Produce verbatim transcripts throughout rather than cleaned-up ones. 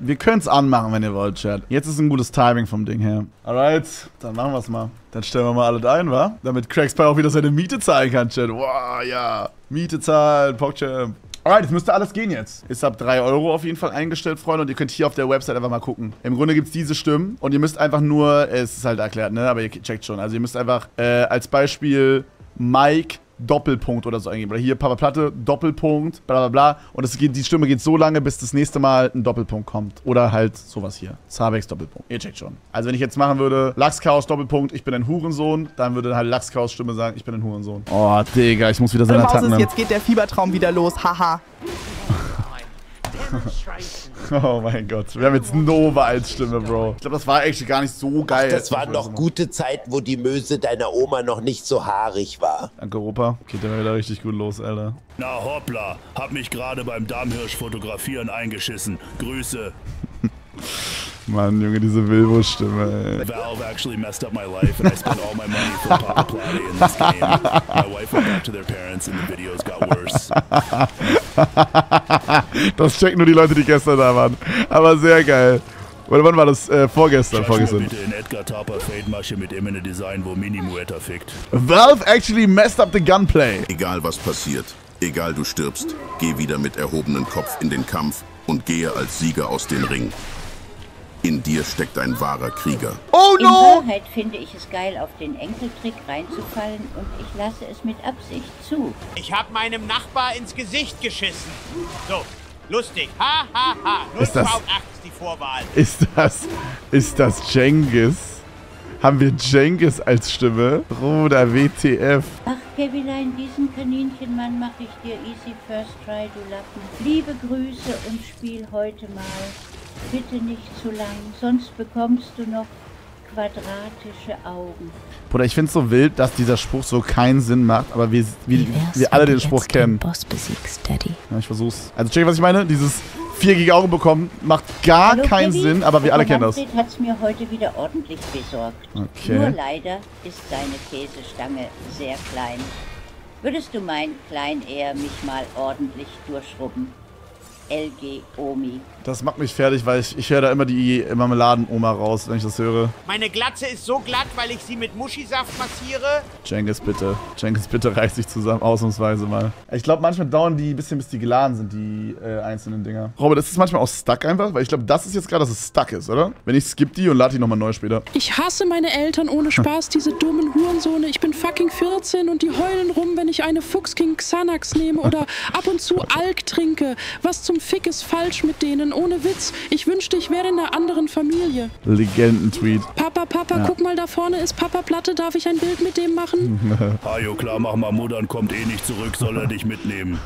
Wir können es anmachen, wenn ihr wollt, Chat. Jetzt ist ein gutes Timing vom Ding her. Alright, dann machen wir es mal. Dann stellen wir mal alles ein, wa? Damit Crackspy auch wieder seine Miete zahlen kann, Chat. Wow, ja. Miete zahlen, PogChamp. Alright, es müsste alles gehen jetzt. Ist ab drei Euro auf jeden Fall eingestellt, Freunde. Und ihr könnt hier auf der Website einfach mal gucken. Im Grunde gibt es diese Stimmen. Und ihr müsst einfach nur, es ist halt erklärt, ne? Aber ihr checkt schon. Also ihr müsst einfach äh, als Beispiel Mike Doppelpunkt oder so eingeben. Oder hier Papa Platte, Doppelpunkt, bla bla bla. Und es geht, die Stimme geht so lange, bis das nächste Mal ein Doppelpunkt kommt. Oder halt sowas hier. Zabex Doppelpunkt. Ihr checkt schon. Also wenn ich jetzt machen würde, Lachschaos Doppelpunkt, ich bin ein Hurensohn, dann würde halt Lachschaos Stimme sagen, ich bin ein Hurensohn. Oh, Digga, ich muss wieder seine Attacken nehmen. Jetzt geht der Fiebertraum wieder los, haha. Oh mein Gott. Wir haben jetzt Nova als Stimme, Bro. Ich glaube, das war eigentlich gar nicht so geil. Ach, das waren noch gute Zeiten, wo die Möse deiner Oma noch nicht so haarig war. Danke, Opa. Geht ja wieder richtig gut los, Alter. Na hoppla, hab mich gerade beim Darmhirsch fotografieren eingeschissen. Grüße. Mann, Junge, diese Wilbo-Stimme, ey. Valve actually messed up my life and I spent all my money for Papa Platte in this game. My wife went back to their parents and the videos got worse. Das checken nur die Leute, die gestern da waren. Aber sehr geil. Oder wann war das? Äh, vorgestern, Schau vorgestern. bitte in Edgar Tapa Fade-Masche mit ihm in Design, wo Mini-Muetta fickt. Valve actually messed up the gunplay. Egal was passiert, egal du stirbst, geh wieder mit erhobenem Kopf in den Kampf und gehe als Sieger aus dem Ring. In dir steckt ein wahrer Krieger. Oh no! In Wahrheit finde ich es geil, auf den Enkeltrick reinzufallen und ich lasse es mit Absicht zu. Ich habe meinem Nachbar ins Gesicht geschissen. So, lustig. Ha, ha, ha. null V acht ist die Vorwahl. Ist das, ist das Cengiz? Haben wir Cengiz als Stimme? Bruder, W T F. Ach, Kevilein, diesen Kaninchenmann mache ich dir easy first try, du Lappen. Liebe Grüße und spiel heute mal. Bitte nicht zu lang, sonst bekommst du noch quadratische Augen. Bruder, ich find's so wild, dass dieser Spruch so keinen Sinn macht, aber wir, wir, wir alle den Spruch kennen. Boss besiegst, Daddy. Ja, ich versuch's. Also check, was ich meine? Dieses viereckige Augen bekommen macht gar Hallo, keinen Kevin? Sinn, aber wir alle kennen das. Manfred hat's mir heute wieder ordentlich besorgt. Okay. Nur leider ist seine Käsestange sehr klein. Würdest du meinen Klein eher mich mal ordentlich durchschrubben? L G Omi. Das macht mich fertig, weil ich, ich höre da immer die Marmeladen-Oma raus, wenn ich das höre. Meine Glatze ist so glatt, weil ich sie mit Muschisaft massiere. Cengiz, bitte. Cengiz, bitte reiß dich zusammen, ausnahmsweise mal. Ich glaube, manchmal dauern die ein bisschen, bis die geladen sind, die äh, einzelnen Dinger. Robert, ist das manchmal auch stuck einfach? Weil ich glaube, das ist jetzt gerade, dass es stuck ist, oder? Wenn ich skip die und lade die nochmal neu später. Ich hasse meine Eltern ohne Spaß, diese dummen Hurensohne. Ich bin fucking vierzehn und die heulen rum, wenn ich eine Fuchsking Xanax nehme oder ab und zu Alk trinke. Was zum Fick ist falsch mit denen? Ohne Witz. Ich wünschte, ich wäre in einer anderen Familie. Legenden-Tweet. Papa, Papa, ja. Guck mal, da vorne ist Papa Platte. Darf ich ein Bild mit dem machen? Hajo, klar, mach mal, Muttern kommt eh nicht zurück, soll er dich mitnehmen.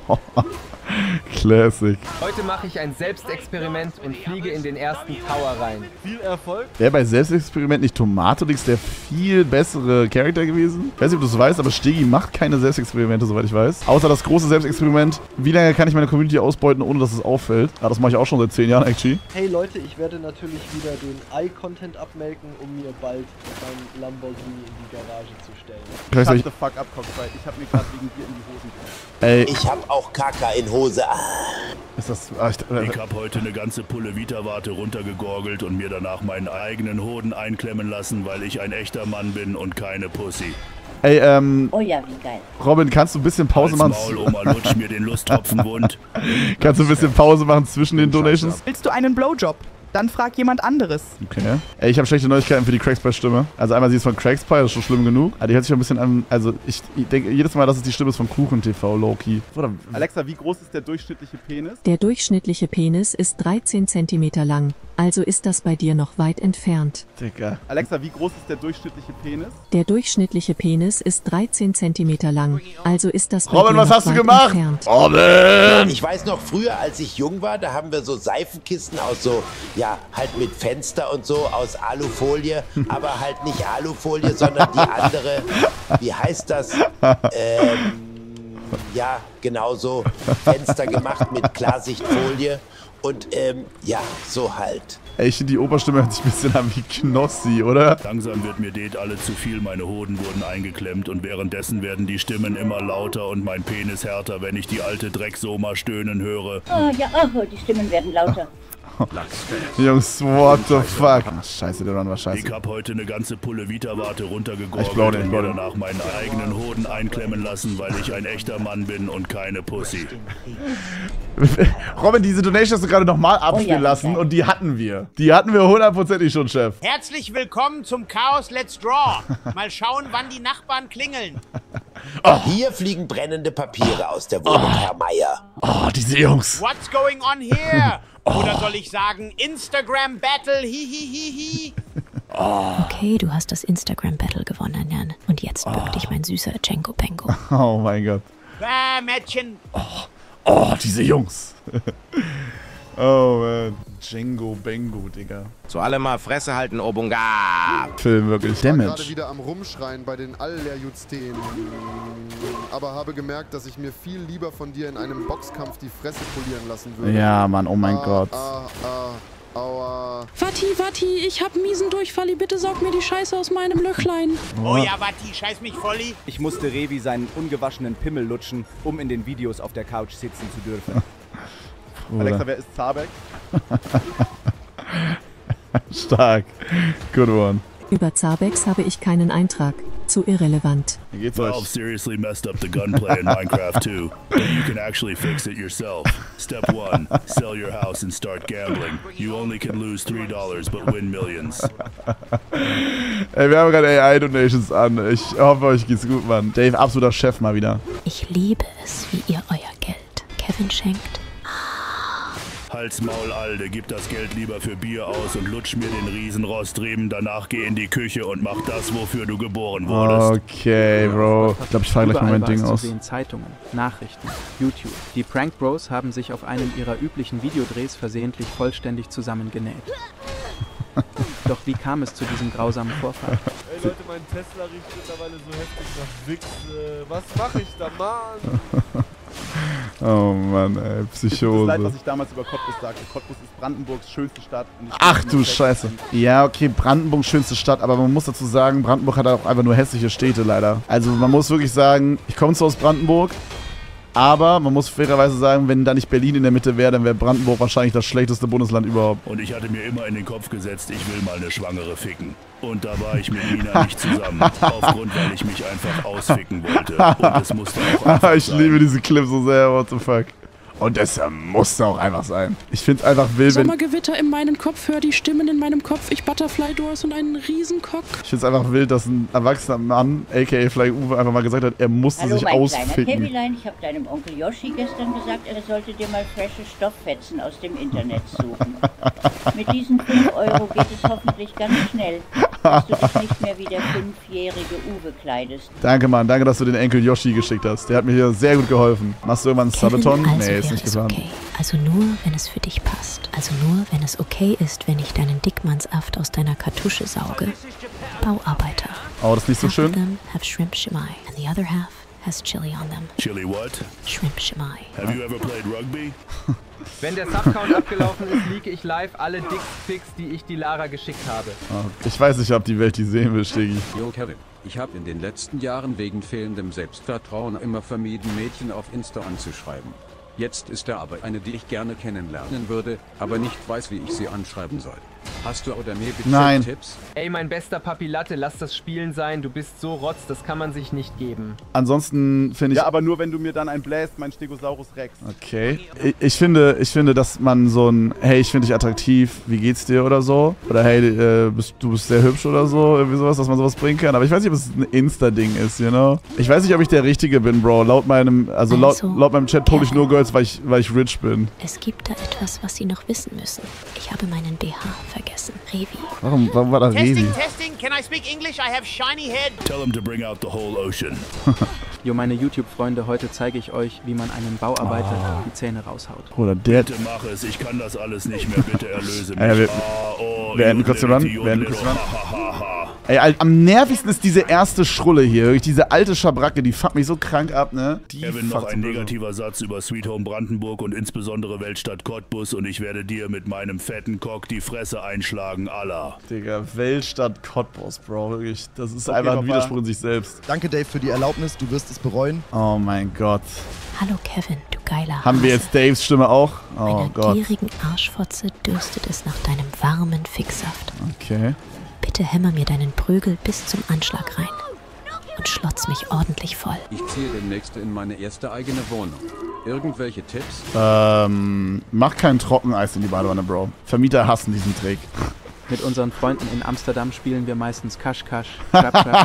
Classic. Heute mache ich ein Selbstexperiment und fliege in den ersten Tower rein. Viel Erfolg. Wäre bei Selbstexperiment nicht Tomatolix der viel bessere Charakter gewesen? Ich weiß nicht, ob du es weißt, aber Stegi macht keine Selbstexperimente, soweit ich weiß. Außer das große Selbstexperiment, wie lange kann ich meine Community ausbeuten, ohne dass es auffällt? Ja, das mache ich auch schon seit zehn Jahren, actually. Hey Leute, ich werde natürlich wieder den Eye-Content abmelken, um mir bald mein Lamborghini in die Garage zu stellen. Shut the fuck up, Cockfight. Ich hab mir gerade wegen dir in die Hosen gekommen. Ey. Ich hab auch Kaka in Hose. Ah. Ist das... Ah, ich, äh, ich hab heute eine ganze Pulle Vita-Warte runtergegorgelt und mir danach meinen eigenen Hoden einklemmen lassen, weil ich ein echter Mann bin und keine Pussy. Ey, ähm... Oh ja, wie geil. Robin, kannst du ein bisschen Pause machen? Maul, Oma, lutsch mir den Lusttropfen wund. Kannst du ein bisschen Pause machen zwischen den Donations? Willst du einen Blowjob? Dann frag jemand anderes. Okay. Ey, ich habe schlechte Neuigkeiten für die Crackspy-Stimme. Also einmal, sie ist von Crackspy, das ist schon schlimm genug. Aber die hört sich ein bisschen an, also ich, ich denke jedes Mal, dass es die Stimme ist von Kuchen T V, Low-Key. Alexa, wie groß ist der durchschnittliche Penis? Der durchschnittliche Penis ist dreizehn Zentimeter lang. Also ist das bei dir noch weit entfernt. Digga. Alexa, wie groß ist der durchschnittliche Penis? Der durchschnittliche Penis ist dreizehn Zentimeter lang. Also ist das bei Robin, dir was noch hast du weit gemacht? entfernt. Robin! Ich weiß noch, früher, als ich jung war, da haben wir so Seifenkissen aus so, ja, halt mit Fenster und so, aus Alufolie. Aber halt nicht Alufolie, sondern die andere, wie heißt das? Ähm, ja, genau so. Fenster gemacht mit Klarsichtfolie. Und ähm, ja, so halt. Ey, ich finde, die Oberstimme hört sich ein bisschen an wie Knossi, oder? Langsam wird mir det alle zu viel, meine Hoden wurden eingeklemmt und währenddessen werden die Stimmen immer lauter und mein Penis härter, wenn ich die alte Drecksoma stöhnen höre. Oh ja, oh, die Stimmen werden lauter. Jungs, what the fuck? Ach, scheiße, der Run war scheiße. Ich hab heute eine ganze Pulle Vita-Warte Ich runtergegorgelt blow den, und ich blow mir den. danach meinen eigenen Hoden einklemmen lassen, weil ich ein echter Mann bin und keine Pussy. Robin, diese Donation hast du gerade nochmal abspielen Oh ja, lassen okay. und die hatten wir. Die hatten wir hundertprozentig schon, Chef. Herzlich willkommen zum Chaos Let's Draw. Mal schauen, wann die Nachbarn klingeln. Hier fliegen brennende Papiere aus der Wohnung, Herr Meier. Oh, diese Jungs. What's going on here? Oder soll ich sagen Instagram Battle, hihihihi? Okay, du hast das Instagram-Battle gewonnen, Jan. Und jetzt bück dich mein süßer Cenko Penko. Oh mein Gott. Bäh, Mädchen. Oh, diese Jungs. Oh, man. Django Bengo, Digga. Zu allem mal Fresse halten, Obunga. Film wirklich. Ich war gerade Damage. wieder am Rumschreien bei den Allerjudsten. Aber habe gemerkt, dass ich mir viel lieber von dir in einem Boxkampf die Fresse polieren lassen würde. Ja, Mann, oh mein ah, Gott. Ah, ah, aua. Vati, Vati, ich hab miesen Durchfall. Bitte saug mir die Scheiße aus meinem Löchlein. Oh ja, Watti, scheiß mich volli. Ich musste Revi seinen ungewaschenen Pimmel lutschen, um in den Videos auf der Couch sitzen zu dürfen. Alexa, wer ist Zabek? Stark. Good one. Über Zabex habe ich keinen Eintrag. Zu irrelevant. Wie geht's Valve euch? seriously messed up the gunplay in Minecraft too, but you can actually fix it yourself. Step one, sell your house and start gambling. You only can lose three dollars but win millions. Ey, wir haben gerade A I-Donations an. Ich hoffe, euch geht's gut, Mann. Dave, absoluter Chef mal wieder. Ich liebe es, wie ihr euer Geld Kevin schenkt. Halt's Maul, Alde, gib das Geld lieber für Bier aus und lutsch mir den Riesenrostriemen. Danach geh in die Küche und mach das, wofür du geboren wurdest. Okay, Bro. Ich glaube, ich fahre gleich mal mein Ding aus. Zu sehen, Zeitungen, Nachrichten, YouTube. Die Prank Bros haben sich auf einem ihrer üblichen Videodrehs versehentlich vollständig zusammengenäht. Doch wie kam es zu diesem grausamen Vorfall? Ey Leute, mein Tesla riecht mittlerweile so heftig nach Wichs. Äh, was mach ich da, Mann? Oh Mann, ey, Psychose. Das ist leid, was ich damals über Cottbus sagte. Cottbus ist Brandenburgs schönste Stadt. Und ich Ach du Scheiße. Ja, okay, Brandenburg schönste Stadt, aber man muss dazu sagen, Brandenburg hat auch einfach nur hässliche Städte leider. Also man muss wirklich sagen, ich komme zwar aus Brandenburg, aber man muss fairerweise sagen, wenn da nicht Berlin in der Mitte wäre, dann wäre Brandenburg wahrscheinlich das schlechteste Bundesland überhaupt. Und ich hatte mir immer in den Kopf gesetzt, ich will mal eine Schwangere ficken. Und da war ich mit Nina nicht zusammen. Aufgrund, weil ich mich einfach ausficken wollte. Und es musste auch einfach Ich sein. liebe diese Clips so sehr, what the fuck. Und das äh, musste auch einfach sein. Ich find's einfach wild, wenn... Sommergewitter in meinem Kopf, hör die Stimmen in meinem Kopf, ich Butterfly Doors und einen Riesencock. Ich find's einfach wild, dass ein erwachsener Mann, aka Flying Uwe, einfach mal gesagt hat, er musste Hallo sich mein ausficken. kleiner Kevilein, ich habe deinem Onkel Yoshi gestern gesagt, er sollte dir mal frische Stofffetzen aus dem Internet suchen. Mit diesen fünf Euro geht es hoffentlich ganz schnell, dass du dich nicht mehr wie der fünfjährige Uwe kleidest. Danke, Mann. Danke, dass du den Enkel Yoshi geschickt hast. Der hat mir hier sehr gut geholfen. Machst du irgendwann einen Sabaton? also Nee, ist wäre nicht es geplant. okay. Also nur, wenn es für dich passt. Also nur, wenn es okay ist, wenn ich deinen Dickmannsaft aus deiner Kartusche sauge. Bauarbeiter. Oh, das ist nicht so Half schön? of them have shrimp shimai, and the other half has chili on them. Chili what? Shrimp shimai. Have you ever played rugby? Wenn der Subcount abgelaufen ist, leake ich live alle Dickpics, die ich die Lara geschickt habe. Oh, ich weiß nicht, ob die Welt die sehen will, Steggi. Jo Kevin, ich habe in den letzten Jahren wegen fehlendem Selbstvertrauen immer vermieden, Mädchen auf Insta anzuschreiben. Jetzt ist da aber eine, die ich gerne kennenlernen würde, aber nicht weiß, wie ich sie anschreiben soll. Hast du oder mir bitte Nein. Tipps? Ey, mein bester Papi Latte, lass das Spielen sein. Du bist so rotz, das kann man sich nicht geben. Ansonsten finde ich... Ja, aber nur wenn du mir dann ein bläst, mein Stegosaurus Rex. Okay. Ich, ich, finde, ich finde, dass man so ein, hey, ich finde dich attraktiv, wie geht's dir oder so? Oder hey, äh, bist, du bist sehr hübsch oder so, irgendwie sowas, dass man sowas bringen kann. Aber ich weiß nicht, ob es ein Insta-Ding ist, you know? Ich weiß nicht, ob ich der Richtige bin, Bro. Laut meinem, also laut, Also, laut meinem Chat pull ich nur Girls, weil ich, weil ich rich bin. Es gibt da etwas, was sie noch wissen müssen. Ich habe meinen B H vergessen. Revi. Warum, warum war da Resi? Testing, testing, can I speak English? I have shiny head. Tell him to bring out the whole ocean. Jo, meine YouTube-Freunde, heute zeige ich euch, wie man einem Bauarbeiter Oh. die Zähne raushaut. Bruder, der... Bitte mach es, ich kann das alles nicht mehr, bitte erlöse mich. Ja, wir, Ah, oh, wir enden you kurz den little Run. Wir enden kurz den Run. ha, ha, ha. Ey, am nervigsten ist diese erste Schrulle hier. Wirklich diese alte Schabracke, die fuckt mich so krank ab, ne? Die Kevin, noch ein negativer Satz über Sweet Home Brandenburg und insbesondere Weltstadt Cottbus und ich werde dir mit meinem fetten Cock die Fresse einschlagen, Allah. Digga, Weltstadt Cottbus, Bro. Wirklich, das ist Okay, einfach ein Papa. Widerspruch in sich selbst. Danke, Dave, für die Erlaubnis. Du wirst es bereuen. Oh mein Gott. Hallo Kevin, du geiler Haben wir Hase. jetzt Daves Stimme auch? Oh Meiner Gott. gierigen Arschfotze dürstet es nach deinem warmen Ficksaft. Okay. Bitte hämmer mir deinen Prügel bis zum Anschlag rein. Und schlotz mich ordentlich voll. Ich ziehe demnächst in meine erste eigene Wohnung. Irgendwelche Tipps? Ähm, mach kein Trockeneis in die Badewanne, Bro. Vermieter hassen diesen Trick. Mit unseren Freunden in Amsterdam spielen wir meistens Kasch-Kasch, Schrapp-Schrapp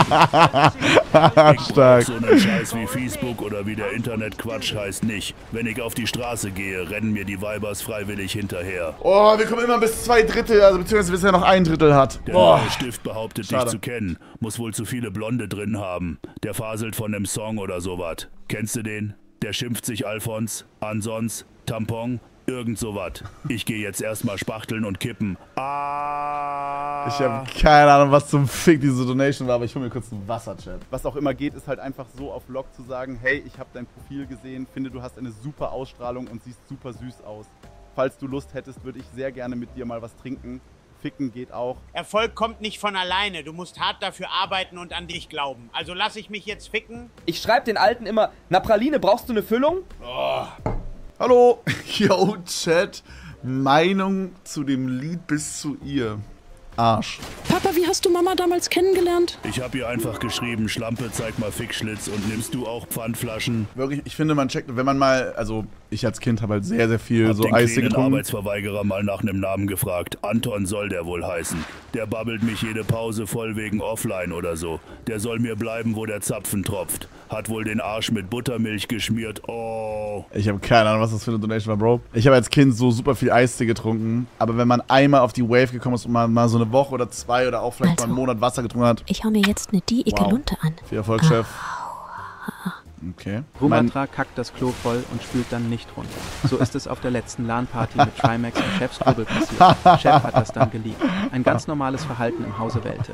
und Stark. So einen Scheiß wie Facebook oder wie der Internetquatsch heißt nicht. Wenn ich auf die Straße gehe, rennen mir die Weibers freiwillig hinterher. Oh, wir kommen immer bis zwei Drittel, also beziehungsweise bis er noch ein Drittel hat. Der Oh. neue Stift behauptet, Schade. dich zu kennen. Muss wohl zu viele Blonde drin haben. Der faselt von nem Song oder sowas. Kennst du den? Der schimpft sich Alfons, Ansons, Tampon, irgend sowas. Ich gehe jetzt erstmal spachteln und kippen. Ah! Ich habe keine Ahnung, was zum Fick diese Donation war, aber ich hol mir kurz ein Wasser, Chat. Was auch immer geht, ist halt einfach so auf Vlog zu sagen, hey, ich habe dein Profil gesehen, finde, du hast eine super Ausstrahlung und siehst super süß aus. Falls du Lust hättest, würde ich sehr gerne mit dir mal was trinken. Ficken geht auch. Erfolg kommt nicht von alleine. Du musst hart dafür arbeiten und an dich glauben. Also lass ich mich jetzt ficken? Ich schreibe den Alten immer, na Praline, brauchst du eine Füllung? Oh. Hallo. Yo, Chat. Meinung zu dem Lied bis zu ihr. Arsch. Papa, wie hast du Mama damals kennengelernt? Ich habe ihr einfach geschrieben, Schlampe, zeig mal Fickschlitz und nimmst du auch Pfandflaschen? Wirklich, ich finde, man checkt, wenn man mal, also ich als Kind habe halt sehr, sehr viel Hab so den Eis kleinen getrunken. Arbeitsverweigerer mal nach einem Namen gefragt. Anton soll der wohl heißen. Der babbelt mich jede Pause voll wegen Offline oder so. Der soll mir bleiben, wo der Zapfen tropft. Hat wohl den Arsch mit Buttermilch geschmiert. Oh. Ich habe keine Ahnung, was das für eine Donation war, Bro. Ich habe als Kind so super viel Eistee getrunken, aber wenn man einmal auf die Wave gekommen ist und mal, mal so eine Woche oder zwei oder auch vielleicht Also, mal einen Monat Wasser getrunken hat. Ich hau mir jetzt eine dicke Wow. Lunte an. Viel Erfolg, Chef. Okay. Rumatra kackt das Klo voll und spült dann nicht runter. So ist es auf der letzten LAN-Party mit Trimax und Chefs Kurbel passiert. Chef hat das dann geleakt. Ein ganz normales Verhalten im Hause Welte.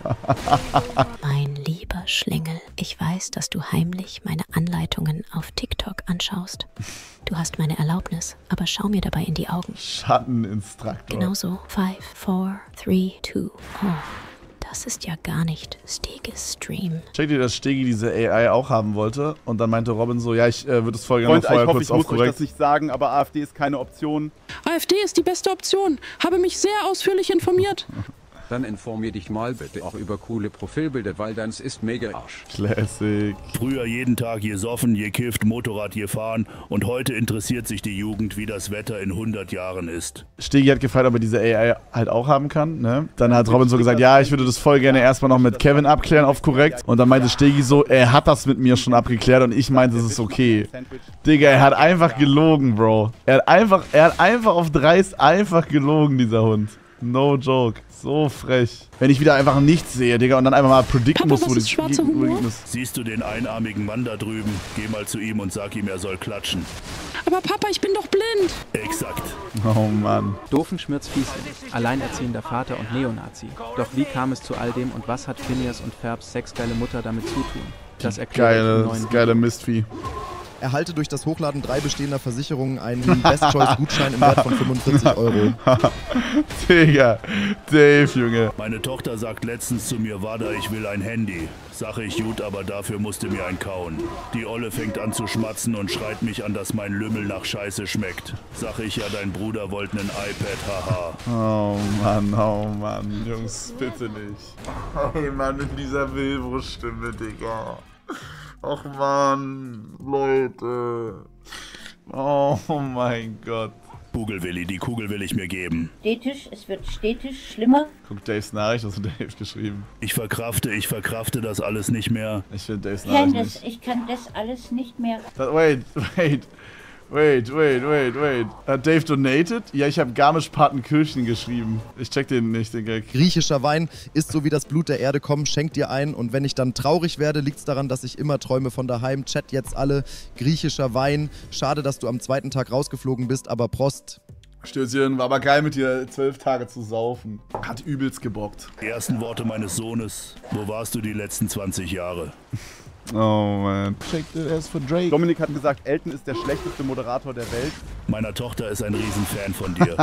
Mein lieber Schlingel, ich weiß, dass du heimlich meine Anleitungen auf TikTok anschaust. Du hast meine Erlaubnis, aber schau mir dabei in die Augen. Schatteninstruktor. Genau so. Five, four, three, two. Oh, das ist ja gar nicht Steges Stream. Checkt ihr, dass Stegi diese A I auch haben wollte? Und dann meinte Robin so, ja, ich äh, würde es voll gerne Freund, noch vorher ich hoffe, kurz ich muss euch aufkorrekt. das nicht sagen, aber AfD ist keine Option. AfD ist die beste Option. Habe mich sehr ausführlich informiert. Dann informier dich mal bitte auch über coole Profilbilder, weil deins ist mega Arsch. Classic. Früher jeden Tag gesoffen, gekifft, Motorrad gefahren und heute interessiert sich die Jugend, wie das Wetter in hundert Jahren ist. Stegi hat gefragt, ob er diese A I halt auch haben kann, ne? Dann hat Robin so gesagt, ja, ich würde das voll gerne erstmal noch mit Kevin abklären auf korrekt. Und dann meinte Stegi so, er hat das mit mir schon abgeklärt und ich meinte, es ist okay. Digga, er hat einfach gelogen, Bro. Er hat einfach, er hat einfach auf dreist einfach gelogen, dieser Hund. No joke. So frech. Wenn ich wieder einfach nichts sehe, Digga, und dann einfach mal predikten muss, wo das ist. Siehst du den einarmigen Mann da drüben? Geh mal zu ihm und sag ihm, er soll klatschen. Aber Papa, ich bin doch blind. Exakt. Oh Mann. Doofenschmirz Fiesling, alleinerziehender Vater und Neonazi. Doch wie kam es zu all dem und was hat Phineas und Ferbs sexgeile Mutter damit zu tun? Das erklärt euch im Geile, neuen geile Mistvieh. Erhalte durch das Hochladen drei bestehender Versicherungen einen Best-Choice-Gutschein im Wert von fünfundvierzig Euro. Digga, Dave, Junge. Meine Tochter sagt letztens zu mir, Wada, ich will ein Handy. Sache ich gut, aber dafür musste mir ein kauen. Die Olle fängt an zu schmatzen und schreit mich an, dass mein Lümmel nach Scheiße schmeckt. Sache ich ja, dein Bruder wollte nen iPad, haha. Oh Mann, oh Mann, Jungs, bitte nicht. Hey Mann, mit dieser Wilbur-Stimme, Digga. Och Mann, Leute. Oh mein Gott. Kugelwilli, die Kugel will ich mir geben. Stetisch, es wird stetig schlimmer. Guck Daves Nachricht, was hat Dave geschrieben? Ich verkrafte, ich verkrafte das alles nicht mehr. Ich finde Daves Nachricht Candice, nicht. ich kann das alles nicht mehr. Das, wait, wait, wait, wait, wait, wait. Hat Dave donated? Ja, ich habe Garmisch-Partenkirchen geschrieben. Ich check den nicht, den Gag. Griechischer Wein ist so wie das Blut der Erde, komm, schenk dir ein. Und wenn ich dann traurig werde, liegt es daran, dass ich immer träume von daheim. Chat jetzt alle, griechischer Wein. Schade, dass du am zweiten Tag rausgeflogen bist, aber Prost. Stößchen, war aber geil mit dir zwölf Tage zu saufen. Hat übelst gebockt. Die ersten Worte meines Sohnes. Wo warst du die letzten zwanzig Jahre? Oh man. Shake the ass for Drake. Dominik hat gesagt, Elton ist der schlechteste Moderator der Welt. Meiner Tochter ist ein Riesenfan von dir.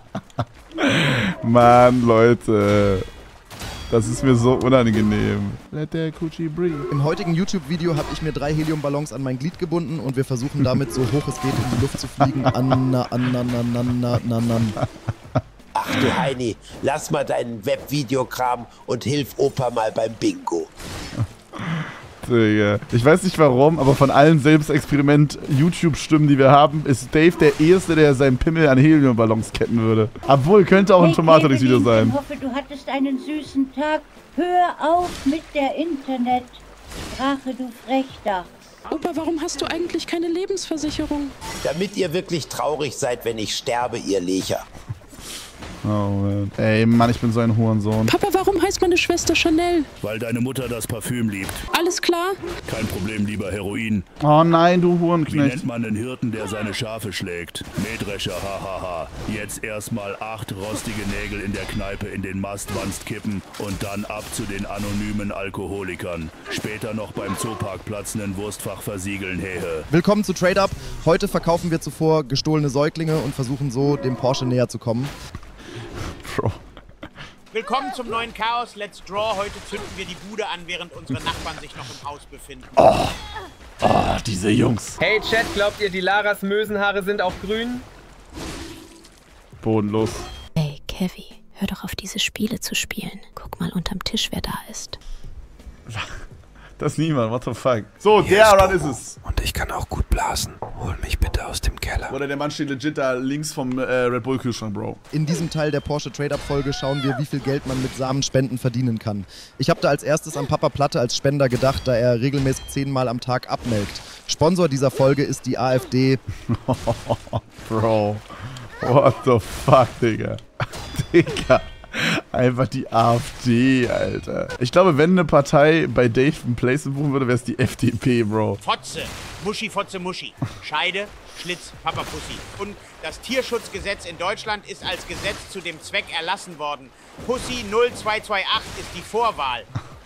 Mann, Leute. Das ist mir so unangenehm. Let the coochie breathe. Im heutigen YouTube-Video habe ich mir drei Heliumballons an mein Glied gebunden und wir versuchen damit so hoch es geht in die Luft zu fliegen. Anna, Anna, Anna, Anna, Anna, Anna. Ach du Heini, lass mal deinen Webvideokram und hilf Opa mal beim Bingo. Digga. Ich weiß nicht warum, aber von allen Selbstexperiment-YouTube-Stimmen, die wir haben, ist Dave der Erste, der seinen Pimmel an Heliumballons ketten würde. Obwohl, könnte auch ein Hey, Tomato-Video sein. Ich hoffe, du hattest einen süßen Tag. Hör auf mit der Internet-Sprache, du Frechdachs. Opa, warum hast du eigentlich keine Lebensversicherung? Damit ihr wirklich traurig seid, wenn ich sterbe, ihr Lecher. Oh man. Ey, Mann, ich bin so ein Hurensohn. Papa, warum heißt meine Schwester Chanel? Weil deine Mutter das Parfüm liebt. Alles klar? Kein Problem, lieber Heroin. Oh nein, du Wie Hurenknecht. nennt man den Hirten, der seine Schafe schlägt? Mähdrescher, hahaha. Jetzt erstmal acht rostige Nägel in der Kneipe in den Mastwanst kippen und dann ab zu den anonymen Alkoholikern. Später noch beim Zooparkplatz einen Wurstfach versiegeln, hehe. Willkommen zu Trade Up. Heute verkaufen wir zuvor gestohlene Säuglinge und versuchen so dem Porsche näher zu kommen. Bro. Willkommen zum neuen Chaos Let's Draw. Heute zünden wir die Bude an, während unsere Nachbarn sich noch im Haus befinden. Oh, oh diese Jungs. Hey Chat, glaubt ihr, die Laras Mösenhaare sind auch grün? Bodenlos. Hey, Kevin, hör doch auf, diese Spiele zu spielen. Guck mal unterm Tisch, wer da ist. Das ist niemand, what the fuck. So, der Run ist es. Und ich kann auch gut blasen. Hol mich bitte aus dem Keller. Oder der Mann steht legit da links vom äh, Red Bull Kühlschrank, Bro. In diesem Teil der Porsche Trade-Up-Folge schauen wir, wie viel Geld man mit Samenspenden verdienen kann. Ich habe da als erstes an Papa Platte als Spender gedacht, da er regelmäßig zehnmal am Tag abmelkt. Sponsor dieser Folge ist die AfD. Bro, what the fuck, Digga. Digga. Einfach die AfD, Alter. Ich glaube, wenn eine Partei bei Dave ein Placement buchen würde, wäre es die F D P, Bro. Fotze, Muschi, Fotze, Muschi. Scheide, Schlitz, Papa-Pussy. Und das Tierschutzgesetz in Deutschland ist als Gesetz zu dem Zweck erlassen worden. Pussy null zwei zwei acht ist die Vorwahl.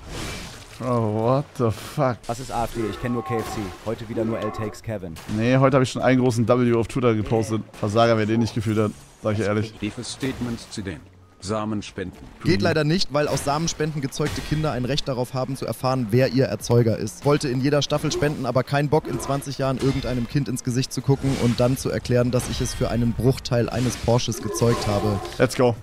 Oh, what the fuck? Was ist AfD? Ich kenne nur K F C. Heute wieder nur L Takes Kevin. Nee, heute habe ich schon einen großen W auf Twitter gepostet. Versager, wer den nicht gefühlt hat, sag ich ehrlich. Tiefes Statements zu den Samenspenden. Geht leider nicht, weil aus Samenspenden gezeugte Kinder ein Recht darauf haben zu erfahren, wer ihr Erzeuger ist. Wollte in jeder Staffel spenden, aber kein Bock in zwanzig Jahren irgendeinem Kind ins Gesicht zu gucken und dann zu erklären, dass ich es für einen Bruchteil eines Porsches gezeugt habe. Let's go.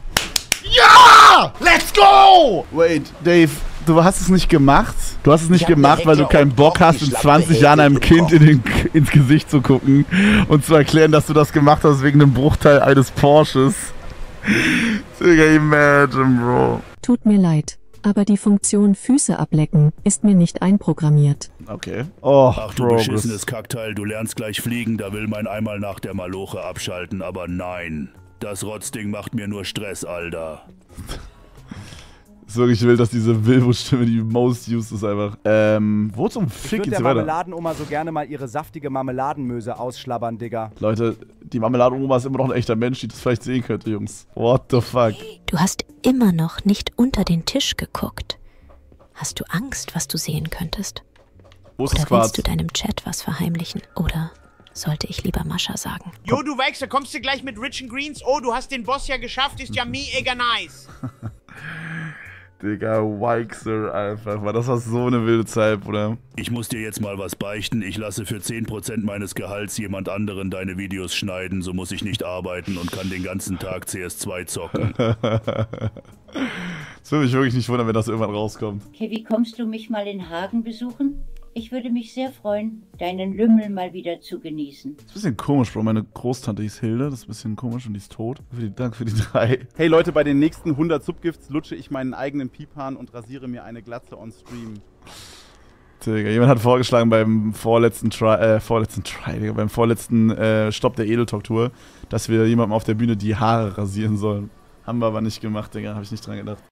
Ja! Let's go! Wait, Dave, du hast es nicht gemacht? Du hast es nicht gemacht, weil du keinen Bock hast, in zwanzig Jahren einem Kind in den, ins Gesicht zu gucken und zu erklären, dass du das gemacht hast wegen einem Bruchteil eines Porsches. Digga, imagine, Bro. Tut mir leid, aber die Funktion Füße ablecken ist mir nicht einprogrammiert. Okay. Oh, Ach du beschissenes Kackteil, du lernst gleich fliegen, da will man einmal nach der Maloche abschalten, aber nein. Das Rotzding macht mir nur Stress, Alter. Ist wirklich wild, dass diese Wilbo-Stimme die most used ist einfach. Ähm, wo zum Fick geht's der weiter? Marmeladenoma so gerne mal ihre saftige Marmeladenmöse ausschlabbern, Digga. Leute, die Marmeladenoma ist immer noch ein echter Mensch, die das vielleicht sehen könnte, Jungs. What the fuck? Du hast immer noch nicht unter den Tisch geguckt. Hast du Angst, was du sehen könntest? Wo ist Oder das Quarz? willst du deinem Chat was verheimlichen? Oder sollte ich lieber Mascha sagen? Jo, du weißt, da kommst du gleich mit Rich and Greens. Oh, du hast den Boss ja geschafft, ist ja mega nice. Digga, Weixer einfach, weil das war so eine wilde Zeit, Bruder. Ich muss dir jetzt mal was beichten. Ich lasse für zehn Prozent meines Gehalts jemand anderen deine Videos schneiden, so muss ich nicht arbeiten und kann den ganzen Tag C S zwei zocken. Das würde mich wirklich nicht wundern, wenn das irgendwann rauskommt. Kevin, kommst du mich mal in Hagen besuchen? Ich würde mich sehr freuen, deinen Lümmel mal wieder zu genießen. Das ist ein bisschen komisch, Bro. Meine Großtante hieß Hilde, das ist ein bisschen komisch und die ist tot. Danke für die drei. Hey Leute, bei den nächsten hundert Subgifts lutsche ich meinen eigenen Piephahn und rasiere mir eine Glatze on Stream. Digga, jemand hat vorgeschlagen beim vorletzten Try, äh, vorletzten Try, Digga, beim vorletzten äh, Stopp der Edeltalk-Tour, dass wir jemandem auf der Bühne die Haare rasieren sollen. Haben wir aber nicht gemacht, Digga, hab ich nicht dran gedacht.